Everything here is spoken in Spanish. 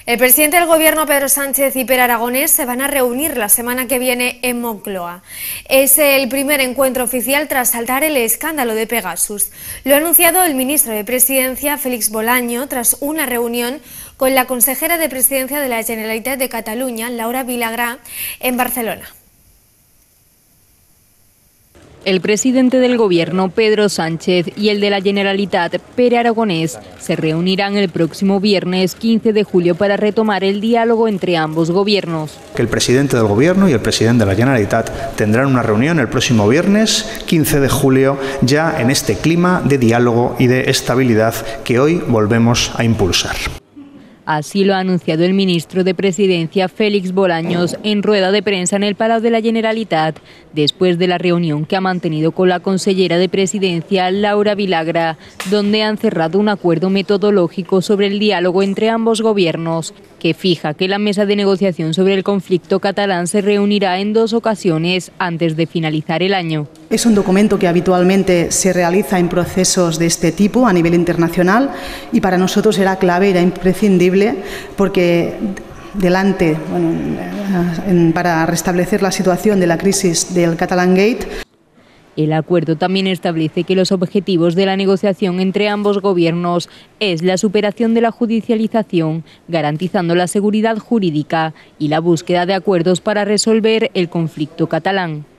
El presidente del Gobierno, Pedro Sánchez, y Pere Aragonés se van a reunir la semana que viene en Moncloa. Es el primer encuentro oficial tras saltar el escándalo de Pegasus. Lo ha anunciado el ministro de Presidencia, Félix Bolaño, tras una reunión con la consejera de Presidencia de la Generalitat de Cataluña, Laura Vilagrà, en Barcelona. El presidente del Gobierno, Pedro Sánchez, y el de la Generalitat, Pere Aragonés, se reunirán el próximo viernes 15 de julio para retomar el diálogo entre ambos gobiernos. El presidente del Gobierno y el presidente de la Generalitat tendrán una reunión el próximo viernes 15 de julio, ya en este clima de diálogo y de estabilidad que hoy volvemos a impulsar. Así lo ha anunciado el ministro de Presidencia, Félix Bolaños, en rueda de prensa en el Palau de la Generalitat, después de la reunión que ha mantenido con la consellera de Presidencia, Laura Vilagrà, donde han cerrado un acuerdo metodológico sobre el diálogo entre ambos gobiernos, que fija que la mesa de negociación sobre el conflicto catalán se reunirá en 2 ocasiones antes de finalizar el año. Es un documento que habitualmente se realiza en procesos de este tipo a nivel internacional y para nosotros era clave, era imprescindible, porque para restablecer la situación de la crisis del Catalan Gate. El acuerdo también establece que los objetivos de la negociación entre ambos gobiernos es la superación de la judicialización, garantizando la seguridad jurídica y la búsqueda de acuerdos para resolver el conflicto catalán.